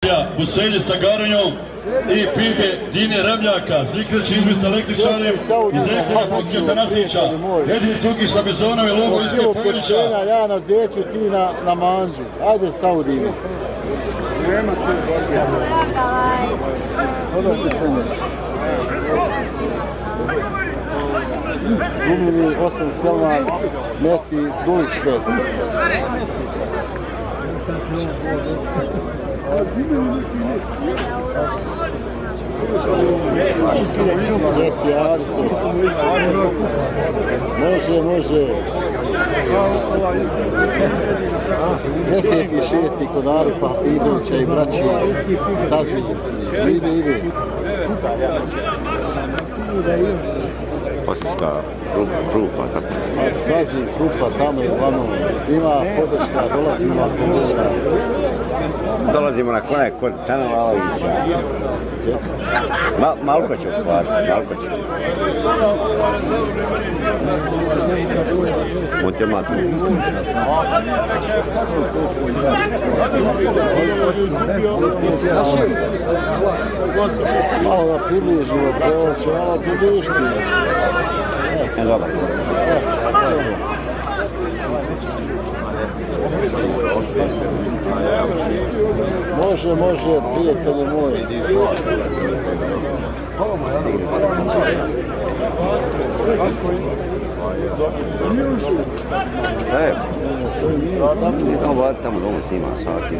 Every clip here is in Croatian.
Buselji sa Garanjom i Pige Dine Remljaka, Zikreći Izbi sa električanem i Zehlja Bokija Tanasića, Edvin Tukić sa Bezonom i Logo Iske Pojlića. Ja na Zeću, ti na Manđu. Ajde Saudine. Gumeni, Osman, Selmana, Mesy, Dulix, Šped. Mesy, Adison. Može. 10.6. kod Arifa Hafizovića i braći Caziđa. Ide. Osječka Krupa, tako? Saziv, Krupa, tamo je uglavnom. Ima podrška, dolazimo ako gleda. Dolazimo na konek kod Sanovaovića. Malko će uspati, malko će. Motematu. Malo da približimo, prvo će malo približiti. Dobro. Može, prijatelji moji. Šta je? Tamo doma snima svaki.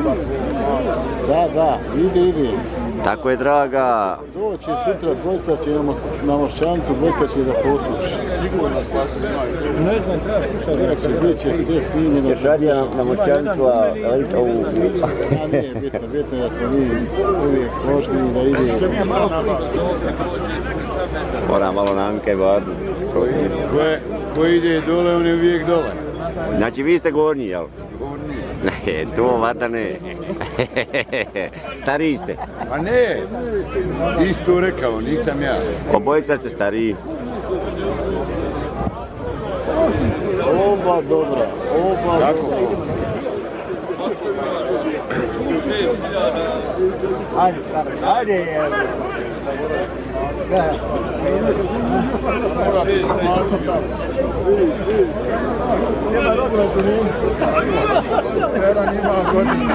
Da, ide. Tako je, draga. Doći sutra, dvojica će na Mošćancu, dvojica će da posluši. Ne znam, treba slušati. Bit će sve snimljeno. Ćeš radija na Mošćancu, a ovu... Nije bitno je da smo mi uvijek složni i da ide. Mora malo namika i varnu. Ko ide dole, on je uvijek dole. Znači vi ste gornji, jel? Ne, to vata ne. Stariji ste. A ne, ti si to rekao, nisam ja. Obojica ste stariji. Oba dobra. Ajde. Nema dobro tu nije. Jedan ima godinu.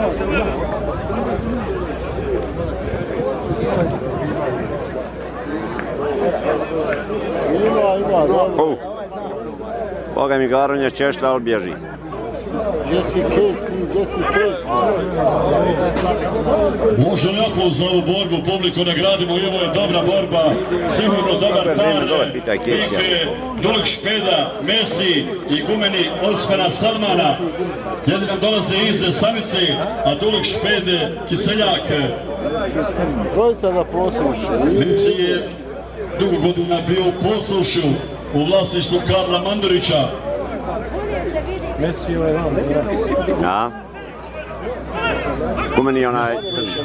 Ima, dobro. Boga mi Garonja češlja, ali bježi. Jesse Casey. Može li aplauz za ovu borbu, publiku nagradimo i ovo je dobra borba, sigurno dobar par, Pike, Dulix, Špeda, Mesy i Gumeni, Osmana, Selmana. Jedni nam dolaze iz Samice, a Dulix, Šped, Kiseljak. Trojica da posluši. Mesy je dugo godina bio u poslušu u vlasništvu Karla Mandurića. Mesy je vam. Ja. Gumeni onaj...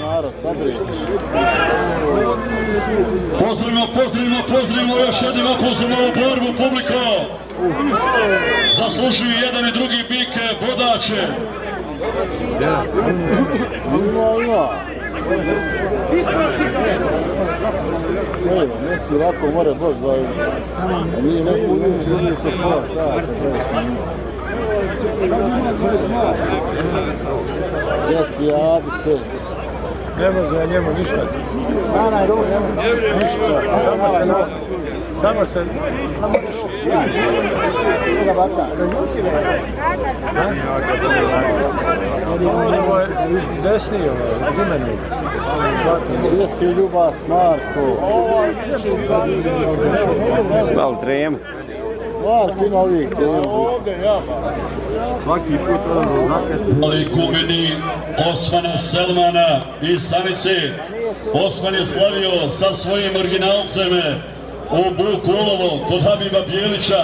Pozdravimo još jednim aplauzom ovu borbu, publiko. Zaslužuju jedan i drugi bik bodače. Ima. Mesy ovako mora doći, nije Mesy se pola sata. Jesse, Adison. Ne može njemu ništa. Ništa. Samo se... Ovo je desni, Gumeni. Gdje si Ljubas, Marko? Malo tremu. Marko ima uvijek tremu. Svaki put Ali Gumeni, Osmana, Selmana iz Samice. Osman je slavio sa svojim originalcem u Bukulovo kod Habiba Bijelića.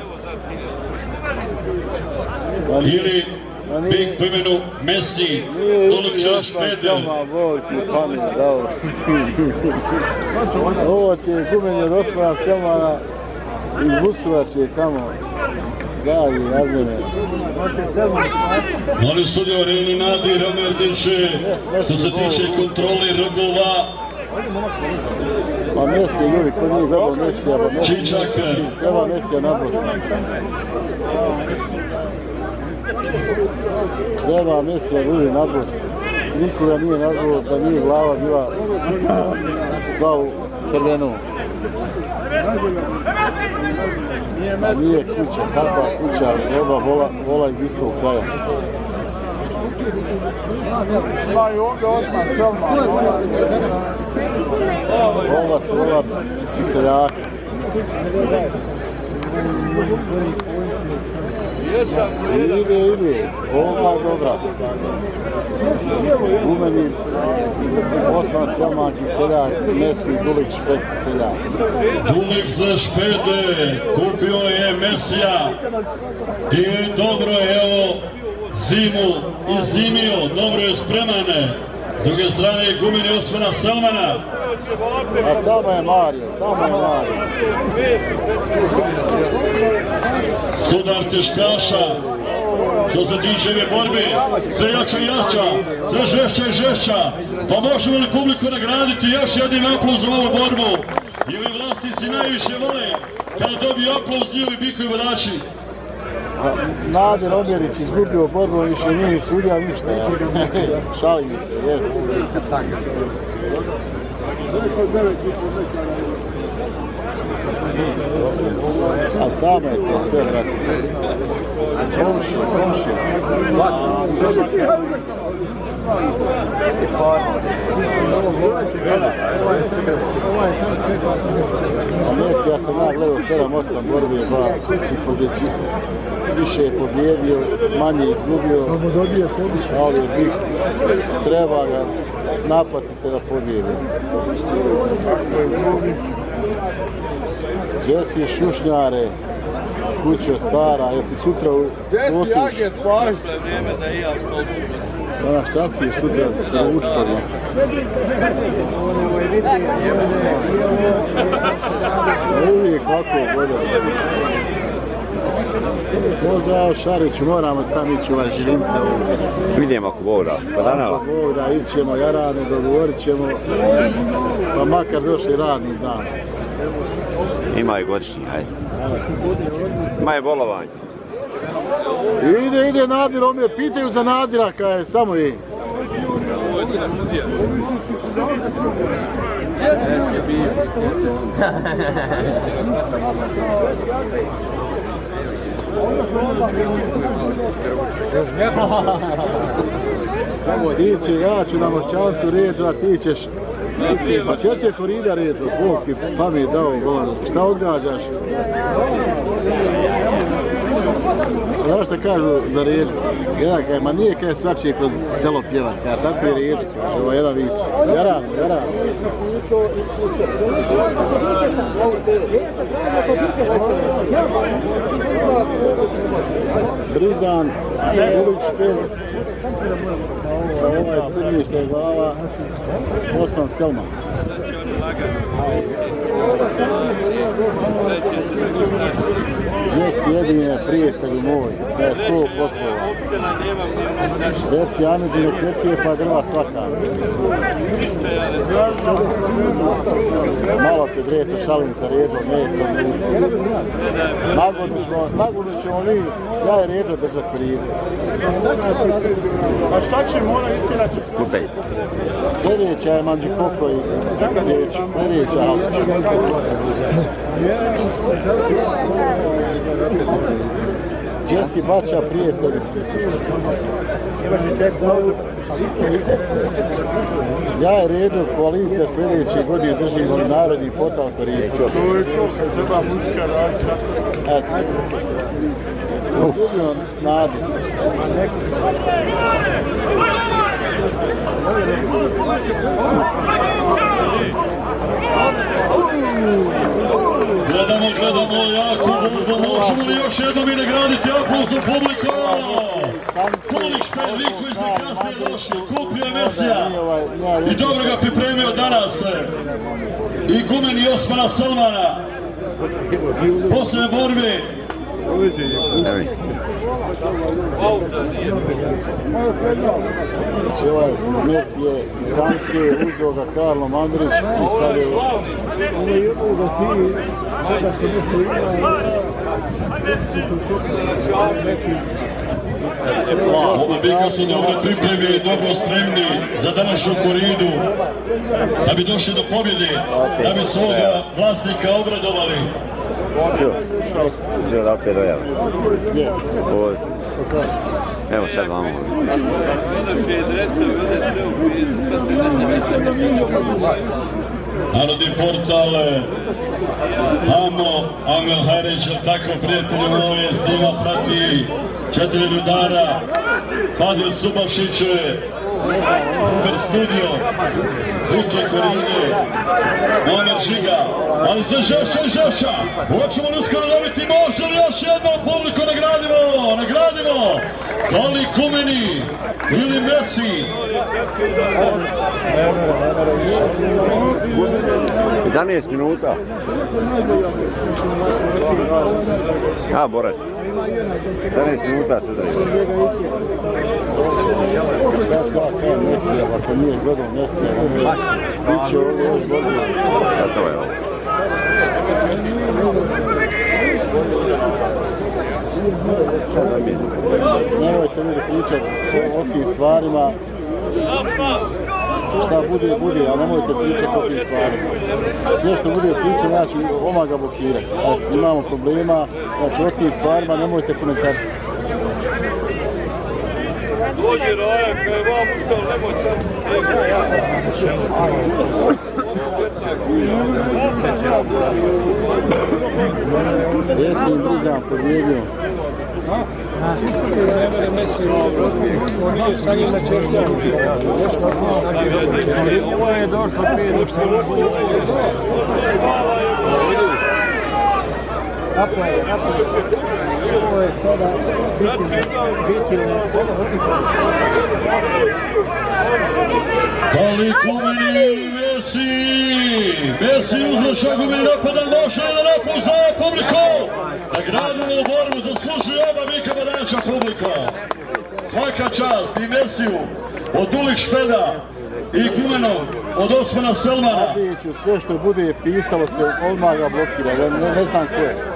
Ili big po imenu Mesy, Dulix, Šped. Ovo ti je Gumeni od Osmana, Selmana iz Busovače tamo. Dragi, razine. Molim sudje u areni Nadir Omerdiće, što se tiče kontrole rogova. Pa Mesy, ljudi, ko nije gledao Mesija, pa Čičak. Treba Mesija nadbosti. Treba Mesija, ljudi, nadbosti. Nikoga nije nadbost, da nije glava bila sva u crvenu. A nije kuća, takva kuća, treba vola iz istog kraja. Imaju ovdje Osman Selmana. Ova su ova iz Kiseljaka. Ide, ova je dobra. Gumeni, Osman Selman, Kiseljak, Mesy, Dulix, Šped, Kiseljak. Dulix za Špede, kupio je Mesija i dobro je evo zimu izimio, dobro je spremane. S druge strane je Gumeni Osmana Selmana. A tamo je Mario. Sudar teškaša, što se tiče ove borbe, sve jača i jača, sve žešća i žešća. Pa možemo li publiku nagraditi još jednim aplauz za ovu borbu? I ovi vlasnici najviše vole kada dobiju aplauz njihovi bikovi vodači. Nadir Omerdić izgubio borbu, više nije sudio ništa. Šalim se, jest. A tamo je to sve, brate. Komši. A Mesy, ja sam gledao 7-8 borbi, i pobjeđi. Više je pobjedio, manje izgubio, ali je bik, treba ga napati se da pobjedi. Gdje si šušnjare, kućo stara, jesi sutra u Osuš? Da nas častiš sutra sa ručkom. Uvijek ovako bude. Pozdrav Šariću, moramo tam ići u Žirinca. Vidimo ako Bog da, pa danava. Ako Bog da, ićemo jarane, dogovorit ćemo, pa makar došli radni dan. Ima i godišnji, hajde. Ima je bolovanje. Ide Nadir, Omer, pitaju za Nadira, kaj je, samo i. Ti će, ja ću na Mošćancu ređa, ti ćeš. Pa će ti je Korida ređa, Bog ti pamet dao, šta odgađaš? Znaš šta kažu za ređu? Jedan kaže, ma nije kaj svačije kroz selo pjevan, kada tako je ređu, kaže, ovo jedan vič. Jaran. Brizan, Dulix, Šped, ovaj crni što je glava, Osman Selman. Gdje si jedine prijatelju moj, da je 100 poslova. Reci Amidži nek ne cijepa drva svaka. Malo se dreca, šalim sa ređom, ne sam ljudi. Nagodno ćemo mi, ja je ređa držat Koridu. A šta će mora ići da će sve? Kutaj. Sljedeća je Manđi Koko i sljedeća Halkić. Gdje si bača prijatelji? Ja je redu koalicija sljedeće godine držim narodni portal Korida. To je to kad treba muška rača. Eto. Izgubio nadu. Gledamo jako borbu, možemo li još jednom i nagraditi aplauzom publika? Dulix, Šped, vi koji ste kasnije došli, kupio je Mesija i dobro ga pripremio danas. I Gumeni Osmana Selmana. Posljedne borbe Znači ovaj Mesy je iz sankcije uzeo ga Karlo Mandrić i sad je... Ova bika su dobro pripremili i dobro spremni za današnju koridu, da bi došli do pobjede, da bi svoga vlasnika obradovali. Uzeo da opet dojava. Evo sad vamo. Narodni portal Amo, Amel Hajrić, tako prijatelji moje, s njima prati 4 rudara, Fadil Subašić, Uber Studio, Duke Koride, Mohamed Žiga, ali se žešća i žešća, hoćemo li uskoro dobiti, može li još jedno publiku nagradimo, da li Gumeni ili Mesy? 11 minuta. A, borac. 11 minuta se daju. Šta je to kao Mesy, ako nije gledao Mesy, bit će ovdje još bolje. To je ovo. Nemojte mi da pričati o tim stvarima. Šta bude, bude, ali nemojte pričati o tim stvarima. Sve što bude pričati, znači odmah ga blokirati. Imamo problema, znači o tim stvarima nemojte komentarisati. Dođe Raja, kaj vam uštao, nemojte. Jesi im Brizan pobjedio. On nije sa njim na češljavu. Ovo je došlo prije nego što je ovo je sada biti Da li Gumeni ili Mesy uzlaša Gumeni napada, došao je na napad za publiku. Nagradimo borbu, zaslužuje oba bika badača publika. Svaka čast i Mesiju od Dulix Špeda i Gumenom od Osmana Selmana. Abdiću, sve što bude pisalo se odmah ga blokira, ne znam ko je.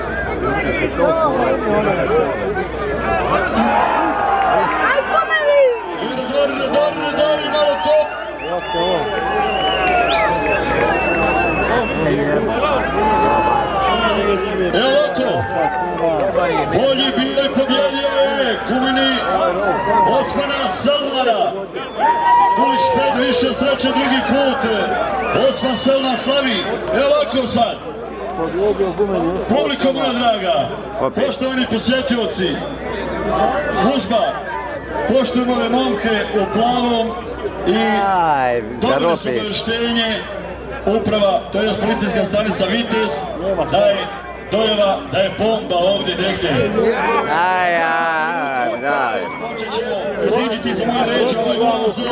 Dori, malo top! Evo ovako, bolji bio i pobjedio je Gumeni Osmana Selmana. Dulix Šped više sreće drugi put, Osman Selman slavi. Evo ovako sad. Publiko moja draga, poštovani posjetioci, služba, poštujemo ove momke u plavom i dobili su obavještenje uprava, to je policijska stanica Vitez, da je dojava da je bomba ovdje negdje. Počet ćemo iziđiti za moje reći ovaj glavno za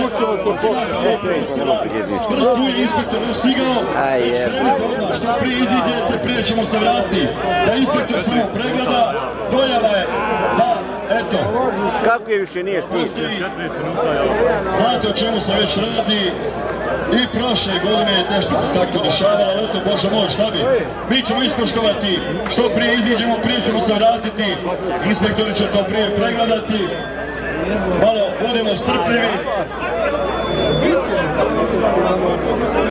tu je inspektor stigao, već krenite odmah, što prije iziđete, prije ćemo se vratiti. Da inspektor samo pregleda, dojava je da, eto. Kako je više nije stisno? Znate o čemu se već radi. I prošle godine je nešto se tako dešavalo, ali eto, Bože moj, šta bi? Mi ćemo ispoštovati, što prije iziđemo, prije ćemo se vratiti, inspektori će to prije pregledati, malo budemo strpljivi.